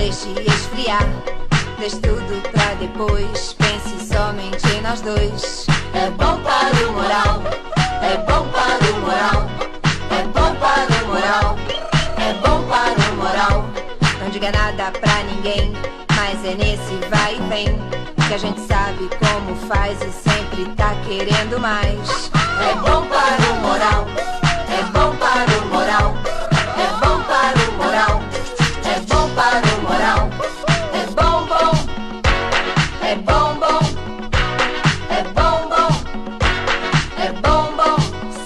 deixe esfriar. Deixe tudo pra depois, pense somente em nós dois. É bom para o moral, é bom para o moral, é bom para o moral, é bom para o moral. Não diga nada pra ninguém, mas é nesse vai e vem que a gente sabe como faz e sempre tá querendo mais. É bom para o moral, é bom para o moral, é bom para o moral, é bom para o moral. É bom, bom, é bom, bom, é bom, bom, é bom, bom.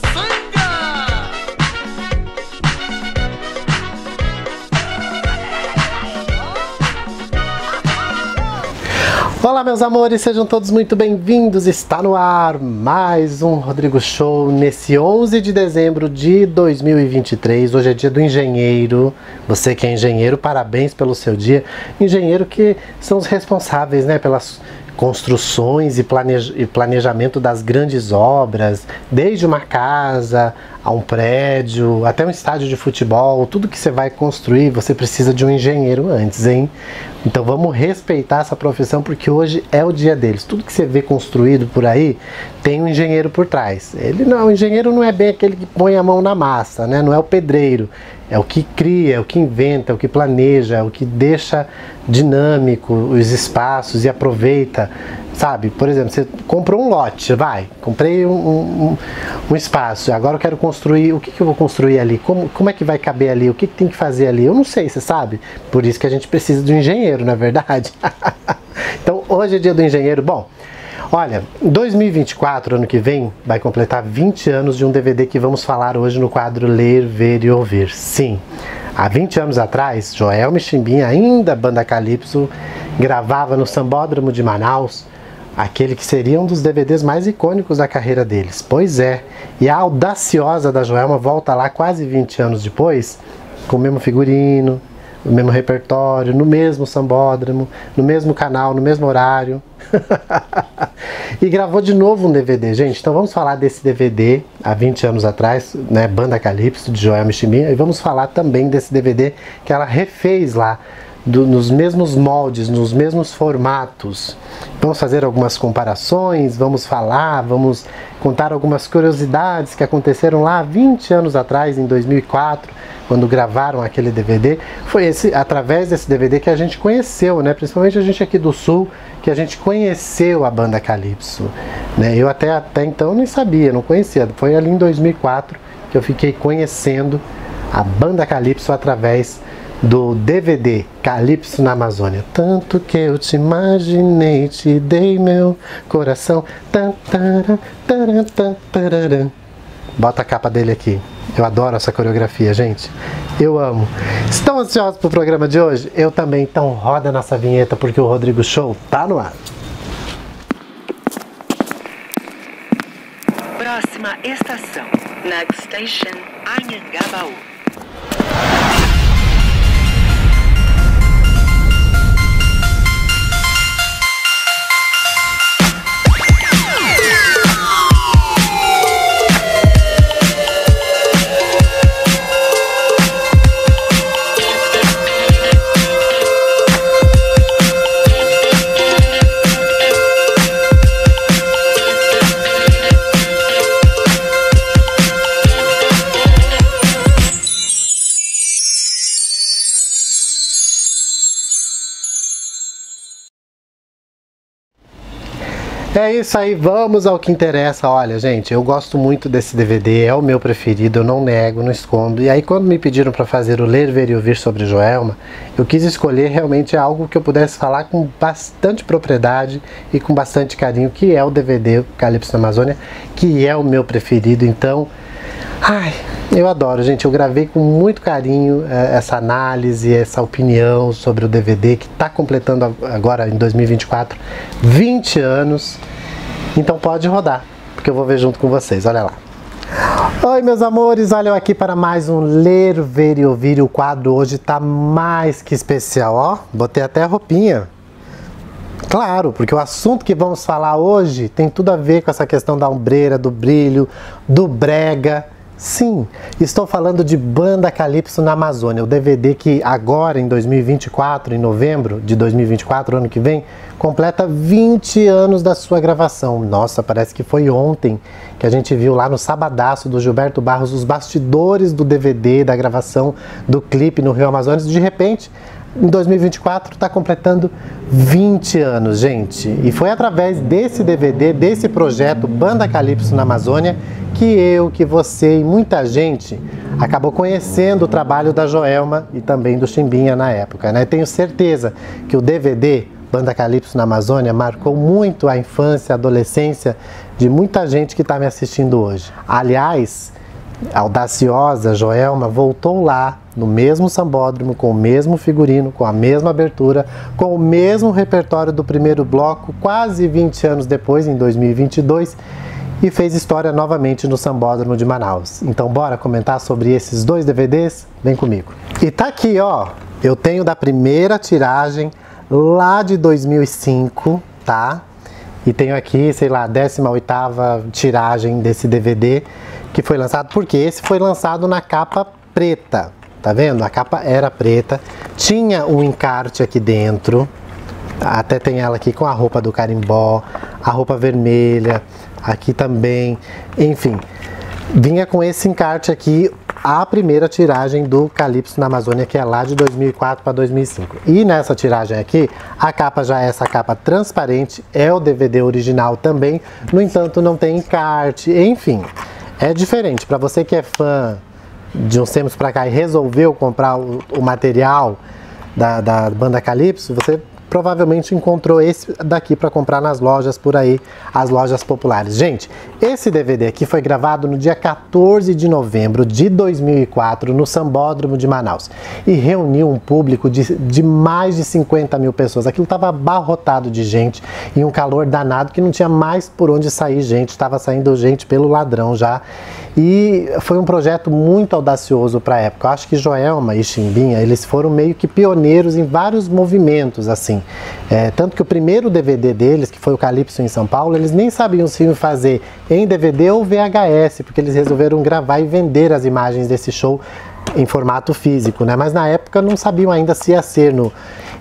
Olá meus amores, sejam todos muito bem-vindos, está no ar mais um Rodrigo Show nesse 11 de dezembro de 2023, hoje é dia do engenheiro, você que é engenheiro, parabéns pelo seu dia, engenheiro que são os responsáveis, né, pelas construções e planejamento das grandes obras, desde uma casa a um prédio, até um estádio de futebol, tudo que você vai construir, você precisa de um engenheiro antes, hein? Então vamos respeitar essa profissão porque hoje é o dia deles. Tudo que você vê construído por aí tem um engenheiro por trás. O engenheiro não é bem aquele que põe a mão na massa, né? Não é o pedreiro. É o que cria, é o que inventa, é o que planeja, é o que deixa dinâmico os espaços e aproveita, sabe? Por exemplo, você comprou um lote, comprei um espaço, agora eu quero construir, o que eu vou construir ali? Como é que vai caber ali? O que tem que fazer ali? Eu não sei, você sabe? Por isso que a gente precisa de um engenheiro, não é verdade? Então, hoje é dia do engenheiro. Bom, olha, 2024, ano que vem, vai completar 20 anos de um DVD que vamos falar hoje no quadro Ler, Ver e Ouvir. Sim, há 20 anos atrás, Joelma e Chimbinha, ainda banda Calypso, gravava no Sambódromo de Manaus, aquele que seria um dos DVDs mais icônicos da carreira deles. Pois é, e a audaciosa da Joelma volta lá quase 20 anos depois, com o mesmo figurino, no mesmo repertório, no mesmo sambódromo, no mesmo canal, no mesmo horário. E gravou de novo um DVD, gente. Então vamos falar desse DVD há 20 anos atrás, né, Banda Calypso, de Joelma e Chimbinha, e vamos falar também desse DVD que ela refez lá, nos mesmos moldes, nos mesmos formatos. Vamos fazer algumas comparações, vamos contar algumas curiosidades que aconteceram lá 20 anos atrás, em 2004, quando gravaram aquele DVD. Foi através desse DVD que a gente conheceu, né? Principalmente a gente aqui do Sul, que a gente conheceu a banda Calypso, né? Eu até então nem sabia, não conhecia. Foi ali em 2004 que eu fiquei conhecendo a banda Calypso através do DVD Calypso na Amazônia. Tanto que eu te imaginei, te dei meu coração. Bota a capa dele aqui. Eu adoro essa coreografia, gente. Eu amo. Estão ansiosos pro programa de hoje? Eu também. Então roda a nossa vinheta porque o Rodrigo Show tá no ar. Próxima estação. Next station, Anhangabaú. É isso aí, vamos ao que interessa. Olha, gente, eu gosto muito desse DVD, é o meu preferido, eu não nego, não escondo. E aí quando me pediram para fazer o Ler, Ver e Ouvir sobre Joelma, eu quis escolher realmente algo que eu pudesse falar com bastante propriedade e com bastante carinho, que é o DVD Calypso na Amazônia, que é o meu preferido. Então, ai, eu adoro, gente. Eu gravei com muito carinho essa análise, essa opinião sobre o DVD que está completando agora em 2024 20 anos. Então pode rodar, porque eu vou ver junto com vocês. Olha lá. Oi, meus amores, olha eu aqui para mais um Ler, Ver e Ouvir. E o quadro hoje está mais que especial, ó. Botei até a roupinha. Claro, porque o assunto que vamos falar hoje tem tudo a ver com essa questão da ombreira, do brilho, do brega. Sim, estou falando de Banda Calypso na Amazônia, o DVD que agora em 2024, em novembro de 2024, ano que vem, completa 20 anos da sua gravação. Nossa, parece que foi ontem que a gente viu lá no Sabadaço do Gilberto Barros os bastidores do DVD, da gravação do clipe no Rio Amazonas. De repente, em 2024 está completando 20 anos, gente. E foi através desse DVD, desse projeto Banda Calypso na Amazônia, que eu, que você e muita gente acabou conhecendo o trabalho da Joelma e também do Chimbinha na época, né? Tenho certeza que o DVD Banda Calypso na Amazônia marcou muito a infância, a adolescência de muita gente que está me assistindo hoje. Aliás, a audaciosa Joelma voltou lá no mesmo sambódromo, com o mesmo figurino, com a mesma abertura, com o mesmo repertório do primeiro bloco, quase 20 anos depois, em 2022, e fez história novamente no Sambódromo de Manaus. Então bora comentar sobre esses dois DVDs? Vem comigo. E tá aqui, ó, eu tenho da primeira tiragem lá de 2005, tá? E tenho aqui, sei lá, a 18ª tiragem desse DVD que foi lançado, porque esse foi lançado na capa preta, tá vendo? A capa era preta, tinha um encarte aqui dentro, até tem ela aqui com a roupa do carimbó, a roupa vermelha, aqui também, enfim, vinha com esse encarte aqui, a primeira tiragem do Calypso na Amazônia, que é lá de 2004 para 2005. E nessa tiragem aqui, a capa já é essa capa transparente, é o DVD original também, no entanto não tem encarte, enfim, é diferente. Para você que é fã de uns tempos para cá e resolveu comprar o material da Banda Calypso, você provavelmente encontrou esse daqui para comprar nas lojas por aí, as lojas populares. Gente, esse DVD aqui foi gravado no dia 14 de novembro de 2004 no Sambódromo de Manaus e reuniu um público de mais de 50 mil pessoas. Aquilo estava abarrotado de gente e um calor danado que não tinha mais por onde sair gente, estava saindo gente pelo ladrão já. E foi um projeto muito audacioso para a época. Eu acho que Joelma e Chimbinha, eles foram meio que pioneiros em vários movimentos, assim. Tanto que o primeiro DVD deles, que foi o Calypso em São Paulo, eles nem sabiam se iam fazer em DVD ou VHS, porque eles resolveram gravar e vender as imagens desse show em formato físico, né? Mas na época não sabiam ainda se ia ser no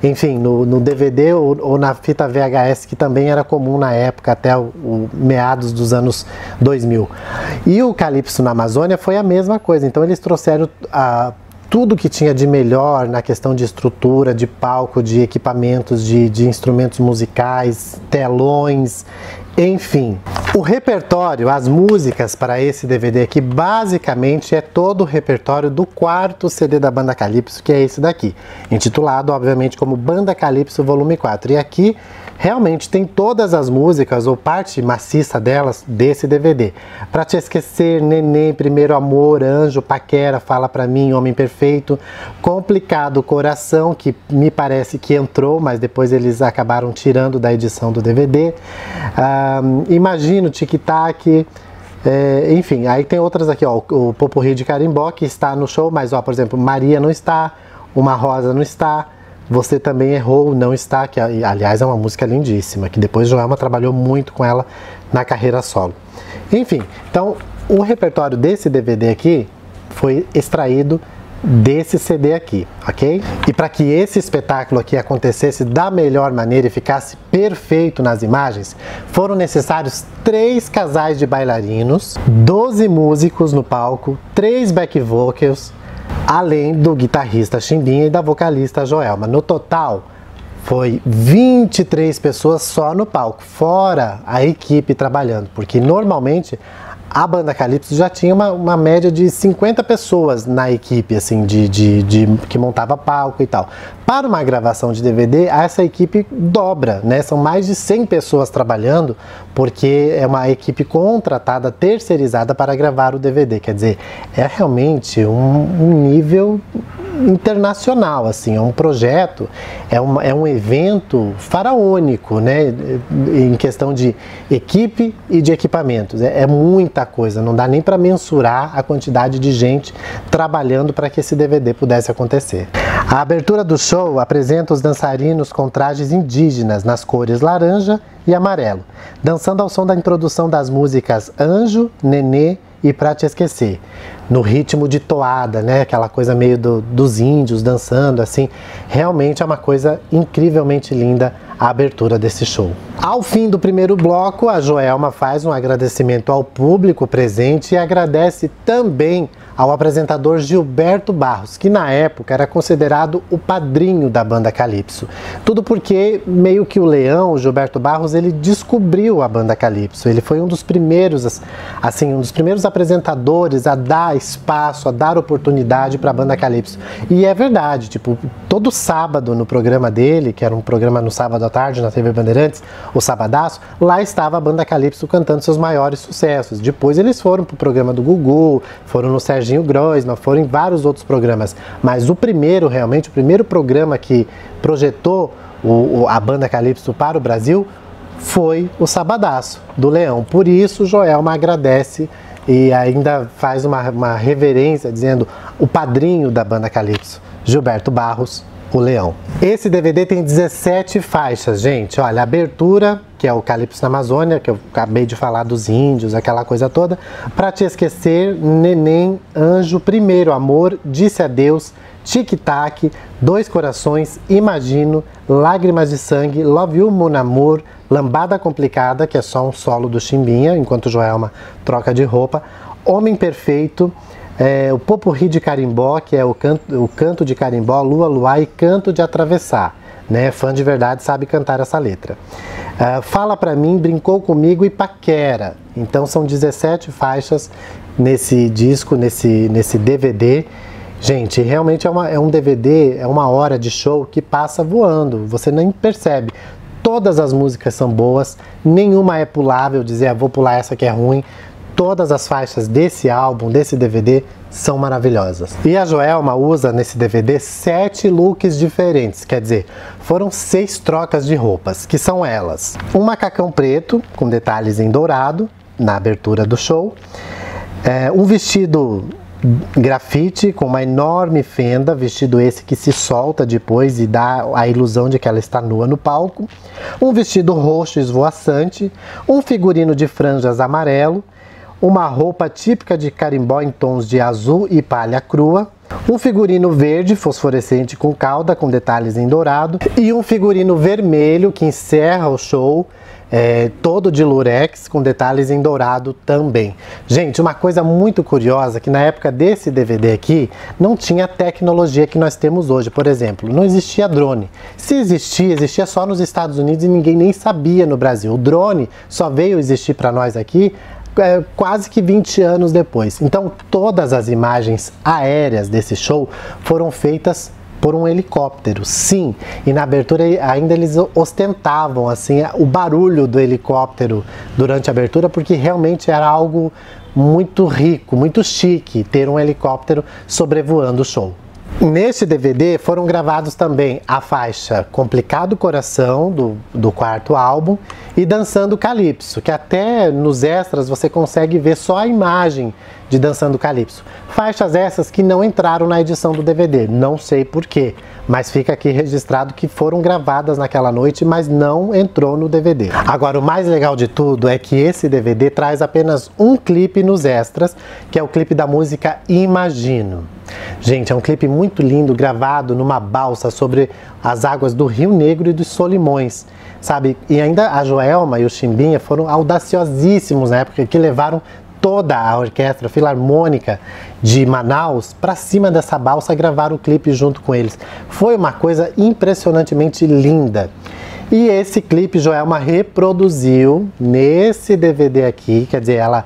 DVD ou na fita VHS, que também era comum na época, até o meados dos anos 2000. E o Calypso na Amazônia foi a mesma coisa, então eles trouxeram tudo que tinha de melhor na questão de estrutura, de palco, de equipamentos, de instrumentos musicais, telões, enfim. O repertório, as músicas para esse DVD aqui, basicamente é todo o repertório do quarto CD da Banda Calypso, que é esse daqui, intitulado, obviamente, como Banda Calypso Volume 4. E aqui, realmente, tem todas as músicas, ou parte maciça delas, desse DVD. Pra Te Esquecer, Neném, Primeiro Amor, Anjo, Paquera, Fala Pra Mim, Homem Perfeito, Complicado Coração, que me parece que entrou, mas depois eles acabaram tirando da edição do DVD. Imagino, Tic Tac, enfim, aí tem outras aqui, ó, o Popurrí de Carimbó, que está no show, mas, ó, por exemplo, Maria não está, Uma Rosa não está, Você Também Errou não está, que aliás é uma música lindíssima, que depois Joelma trabalhou muito com ela na carreira solo. Enfim, então o repertório desse DVD aqui foi extraído desse CD aqui, ok? E para que esse espetáculo aqui acontecesse da melhor maneira e ficasse perfeito nas imagens, foram necessários 3 casais de bailarinos, 12 músicos no palco, 3 back vocals, além do guitarrista Chimbinha e da vocalista Joelma. No total, foi 23 pessoas só no palco, fora a equipe trabalhando, porque normalmente a Banda Calypso já tinha uma média de 50 pessoas na equipe, assim, que montava palco e tal. Para uma gravação de DVD, essa equipe dobra, né? São mais de 100 pessoas trabalhando, porque é uma equipe contratada, terceirizada para gravar o DVD. Quer dizer, é realmente um nível internacional, assim, é um projeto, é um evento faraônico, né, em questão de equipe e de equipamentos. É muita coisa, não dá nem para mensurar a quantidade de gente trabalhando para que esse DVD pudesse acontecer. A abertura do show apresenta os dançarinos com trajes indígenas nas cores laranja e amarelo, dançando ao som da introdução das músicas Anjo, Nenê e Pra Te Esquecer, no ritmo de toada, né? Aquela coisa meio dos índios dançando, assim. Realmente é uma coisa incrivelmente linda a abertura desse show. Ao fim do primeiro bloco, a Joelma faz um agradecimento ao público presente e agradece também ao apresentador Gilberto Barros, que na época era considerado o padrinho da banda Calypso. Tudo porque meio que o Leão, o Gilberto Barros, ele descobriu a banda Calypso. Ele foi um dos primeiros, assim, um dos primeiros apresentadores a dar espaço, a dar oportunidade para a banda Calypso. E é verdade, tipo, todo sábado no programa dele, que era um programa no sábado à tarde na TV Bandeirantes, o Sabadaço, lá estava a banda Calypso cantando seus maiores sucessos. Depois eles foram pro programa do Gugu, foram no Serginho Groisman, foram em vários outros programas, mas o primeiro, realmente, o primeiro programa que projetou a banda Calypso para o Brasil foi o Sabadaço, do Leão. Por isso, Joelma agradece e ainda faz uma reverência, dizendo o padrinho da banda Calypso, Gilberto Barros, o Leão. Esse DVD tem 17 faixas, gente. Olha, a abertura, que é o Calypso na Amazônia, que eu acabei de falar dos índios, aquela coisa toda. Pra Te Esquecer, Neném, Anjo, Primeiro Amor, Disse Adeus, Tic Tac, Dois Corações, Imagino, Lágrimas de Sangue, Love You, Mon Amour, Lambada Complicada, que é só um solo do Chimbinha, enquanto Joelma troca de roupa, Homem Perfeito, o Popurrí de Carimbó, que é o canto de carimbó, Lua Luar e Canto de Atravessar, né? Fã de verdade sabe cantar essa letra. Fala Pra Mim, Brincou Comigo e Paquera. Então são 17 faixas nesse disco, nesse DVD. Gente, realmente é um DVD, é uma hora de show que passa voando, você nem percebe. Todas as músicas são boas, nenhuma é pulável, dizer, vou pular essa que é ruim. Todas as faixas desse álbum, desse DVD, são maravilhosas. E a Joelma usa nesse DVD 7 looks diferentes, quer dizer, foram 6 trocas de roupas, que são elas: um macacão preto, com detalhes em dourado, na abertura do show, um vestido grafite com uma enorme fenda, vestido esse que se solta depois e dá a ilusão de que ela está nua no palco, um vestido roxo esvoaçante, um figurino de franjas amarelo, uma roupa típica de carimbó em tons de azul e palha crua, um figurino verde fosforescente com cauda com detalhes em dourado e um figurino vermelho que encerra o show, todo de lurex com detalhes em dourado também. Gente, uma coisa muito curiosa que na época desse DVD aqui não tinha a tecnologia que nós temos hoje. Por exemplo, não existia drone. Se existia só nos Estados Unidos e ninguém nem sabia no Brasil. O drone só veio existir para nós aqui quase que 20 anos depois. Então todas as imagens aéreas desse show foram feitas por um helicóptero, sim, e na abertura ainda eles ostentavam assim o barulho do helicóptero durante a abertura, porque realmente era algo muito rico, muito chique ter um helicóptero sobrevoando o show. Neste DVD foram gravados também a faixa Complicado Coração, do quarto álbum, e Dançando Calypso, que até nos extras você consegue ver só a imagem de Dançando Calypso. Faixas essas que não entraram na edição do DVD, não sei porquê, mas fica aqui registrado que foram gravadas naquela noite, mas não entrou no DVD. Agora, o mais legal de tudo é que esse DVD traz apenas um clipe nos extras, que é o clipe da música Imagino. Gente, é um clipe muito lindo, gravado numa balsa sobre as águas do Rio Negro e dos Solimões, sabe? E ainda a Joelma e o Chimbinha foram audaciosíssimos na época, que levaram toda a Orquestra Filarmônica de Manaus para cima dessa balsa gravar o clipe junto com eles. Foi uma coisa impressionantemente linda. E esse clipe Joelma reproduziu nesse DVD aqui, quer dizer, ela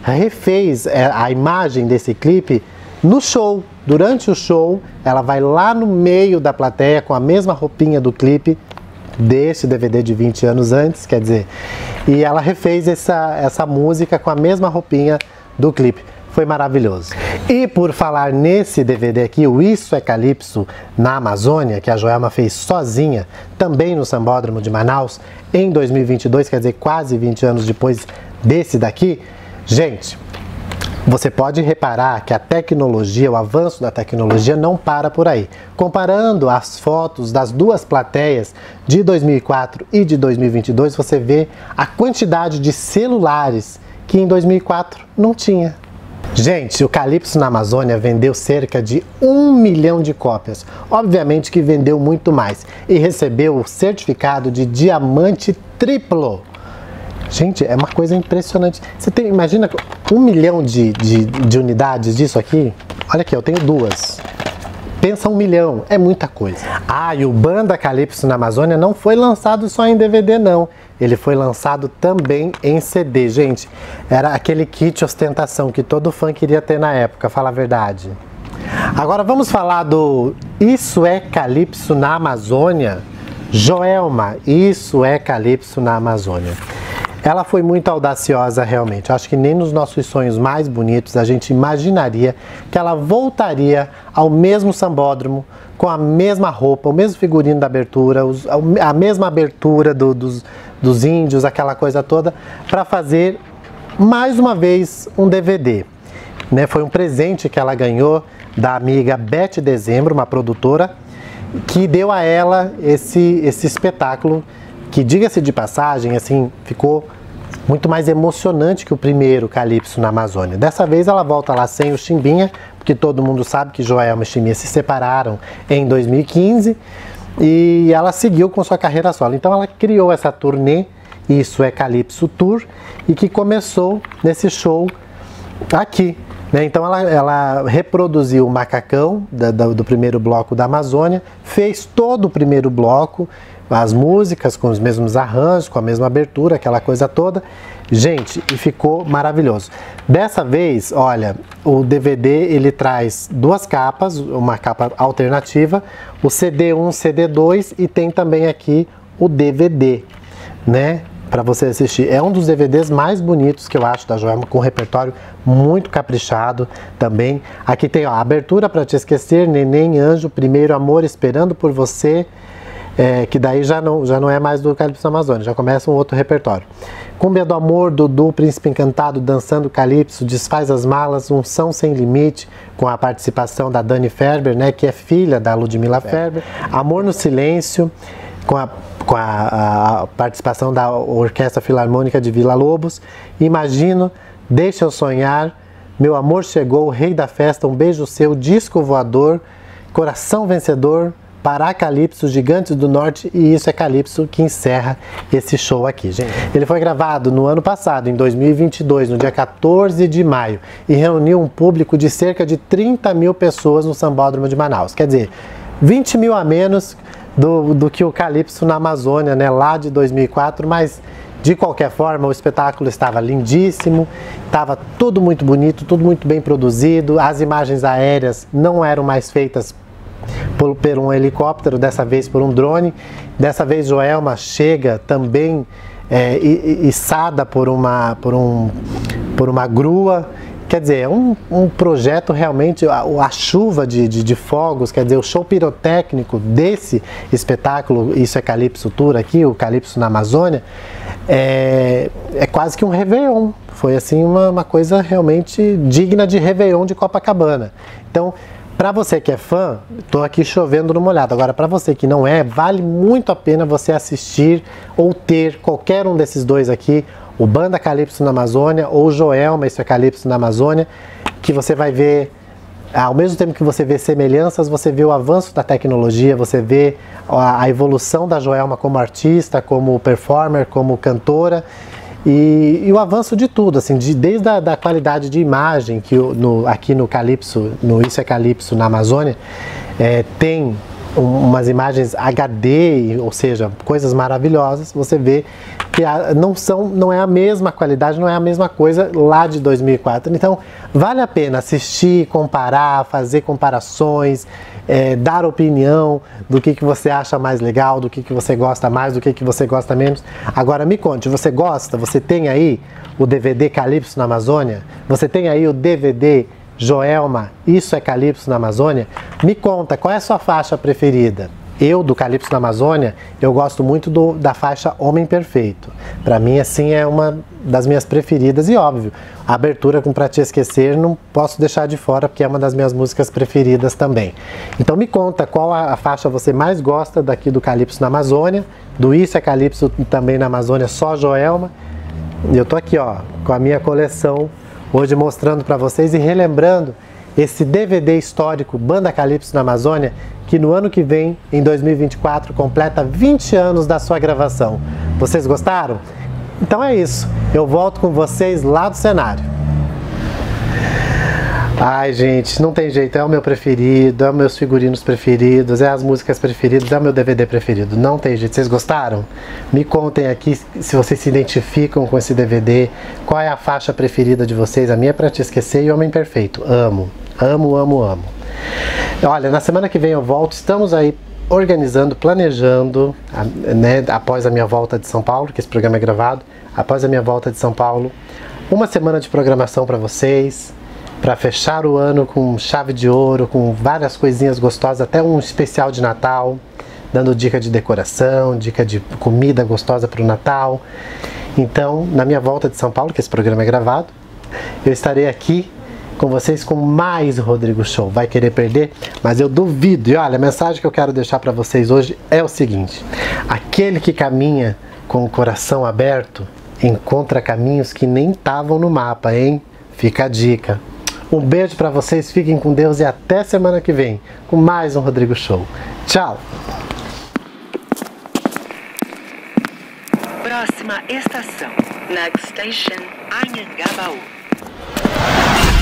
refez a imagem desse clipe no show. Durante o show, ela vai lá no meio da plateia com a mesma roupinha do clipe desse DVD de 20 anos antes, quer dizer, e ela refez essa música com a mesma roupinha do clipe. Foi maravilhoso. E por falar nesse DVD aqui, o Isso é Calypso na Amazônia, que a Joelma fez sozinha, também no Sambódromo de Manaus, em 2022, quer dizer, quase 20 anos depois desse daqui. Gente, você pode reparar que a tecnologia, o avanço da tecnologia não para por aí. Comparando as fotos das duas plateias de 2004 e de 2022, você vê a quantidade de celulares que em 2004 não tinha. Gente, o Calypso na Amazônia vendeu cerca de 1 milhão de cópias. Obviamente que vendeu muito mais e recebeu o certificado de diamante triplo. Gente, é uma coisa impressionante. Você tem, imagina 1 milhão de unidades disso aqui? Olha aqui, eu tenho 2. Pensa 1 milhão, é muita coisa. Ah, e o Banda Calypso na Amazônia não foi lançado só em DVD não. Ele foi lançado também em CD, gente. Era aquele kit ostentação que todo fã queria ter na época, fala a verdade. Agora vamos falar do Isso é Calypso na Amazônia? Joelma, Isso é Calypso na Amazônia. Ela foi muito audaciosa realmente. Acho que nem nos nossos sonhos mais bonitos a gente imaginaria que ela voltaria ao mesmo sambódromo, com a mesma roupa, o mesmo figurino da abertura, a mesma abertura dos índios, aquela coisa toda, para fazer mais uma vez um DVD. Né? Foi um presente que ela ganhou da amiga Beth Dezembro, uma produtora, que deu a ela esse espetáculo, que, diga-se de passagem, assim, ficou muito mais emocionante que o primeiro Calypso na Amazônia. Dessa vez ela volta lá sem o Chimbinha, porque todo mundo sabe que Joelma e Chimbinha se separaram em 2015 e ela seguiu com sua carreira solo. Então ela criou essa turnê, Isso é Calypso Tour, e que começou nesse show aqui. Né? Então ela reproduziu o macacão do primeiro bloco da Amazônia, fez todo o primeiro bloco, as músicas com os mesmos arranjos, com a mesma abertura, aquela coisa toda. Gente, e ficou maravilhoso. Dessa vez, olha, o DVD ele traz 2 capas, uma capa alternativa, o CD1, CD2 e tem também aqui o DVD, né? Para você assistir. É um dos DVDs mais bonitos que eu acho da Joelma, com um repertório muito caprichado também. Aqui tem ó, a Abertura para Te Esquecer, Neném, Anjo, Primeiro Amor, Esperando por Você, que daí já não é mais do Calypso na Amazônia, já começa um outro repertório. Cúmbia do Amor, Dudu, Príncipe Encantado, Dançando Calypso, Desfaz as Malas, Unção Sem Limite, com a participação da Dani Ferber, né, que é filha da Ludmilla Ferber. Amor no Silêncio, com a participação da Orquestra Filarmônica de Vila Lobos. Imagino, Deixa Eu Sonhar, Meu Amor Chegou, Rei da Festa, Um Beijo Seu, Disco Voador, Coração Vencedor, Pará Calypso, Gigantes do Norte e Isso é Calypso, que encerra esse show aqui, gente. Ele foi gravado no ano passado, em 2022, no dia 14 de maio, e reuniu um público de cerca de 30 mil pessoas no Sambódromo de Manaus. Quer dizer, 20 mil a menos do que o Calypso na Amazônia, né, lá de 2004, mas de qualquer forma o espetáculo estava lindíssimo, estava tudo muito bonito, tudo muito bem produzido, as imagens aéreas não eram mais feitas por um helicóptero, dessa vez por um drone. Dessa vez Joelma chega também içada por uma grua. Quer dizer, é um projeto realmente, a chuva de fogos, quer dizer, o show pirotécnico desse espetáculo, Isso é Calypso Tour aqui, o Calypso na Amazônia, é quase que um Réveillon. Foi assim uma coisa realmente digna de Réveillon de Copacabana. Então, para você que é fã, estou aqui chovendo no molhado. Agora, para você que não é, vale muito a pena você assistir ou ter qualquer um desses dois aqui, o Banda Calypso na Amazônia ou Joelma, Isso é Calypso na Amazônia, que você vai ver, ao mesmo tempo que você vê semelhanças, você vê o avanço da tecnologia, você vê a evolução da Joelma como artista, como performer, como cantora, e o avanço de tudo, assim, desde a qualidade de imagem, que aqui no Calypso, no Isso é Calypso na Amazônia, tem umas imagens HD, ou seja, coisas maravilhosas. Você vê que não é a mesma qualidade, não é a mesma coisa lá de 2004. Então, vale a pena assistir, comparar, fazer comparações, dar opinião do que você acha mais legal, do que você gosta mais, do que você gosta menos. Agora me conte, você gosta? Você tem aí o DVD Calypso na Amazônia? Você tem aí o DVD Joelma, Isso é Calypso na Amazônia? Me conta, qual é a sua faixa preferida? Eu, do Calypso na Amazônia, eu gosto muito da faixa Homem Perfeito. Para mim, assim, é uma das minhas preferidas e, óbvio, a abertura com Pra Te Esquecer não posso deixar de fora, porque é uma das minhas músicas preferidas também. Então me conta qual a faixa você mais gosta daqui do Calypso na Amazônia, do Isso é Calypso também na Amazônia, só Joelma. E eu tô aqui, ó, com a minha coleção Hoje mostrando para vocês e relembrando esse DVD histórico Banda Calypso na Amazônia, que no ano que vem, em 2024, completa 20 anos da sua gravação. Vocês gostaram? Então é isso, eu volto com vocês lá do cenário. Ai, gente, não tem jeito, é o meu preferido, é os meus figurinos preferidos, é as músicas preferidas, é o meu DVD preferido. Não tem jeito. Vocês gostaram? Me contem aqui se vocês se identificam com esse DVD, qual é a faixa preferida de vocês. A minha é Pra Te Esquecer e Homem Perfeito. Amo, amo, amo, amo. Olha, na semana que vem eu volto, estamos aí organizando, planejando, né, após a minha volta de São Paulo, que esse programa é gravado, após a minha volta de São Paulo, uma semana de programação para vocês, para fechar o ano com chave de ouro, com várias coisinhas gostosas, até um especial de Natal, dando dica de decoração, dica de comida gostosa para o Natal. Então, na minha volta de São Paulo, que esse programa é gravado, eu estarei aqui com vocês com mais Rodrigo Show. Vai querer perder? Mas eu duvido. E olha, a mensagem que eu quero deixar para vocês hoje é o seguinte: aquele que caminha com o coração aberto encontra caminhos que nem estavam no mapa, hein? Fica a dica. Um beijo para vocês, fiquem com Deus e até semana que vem com mais um Rodrigo Show. Tchau! Próxima estação, Next Station, Anhangabaú.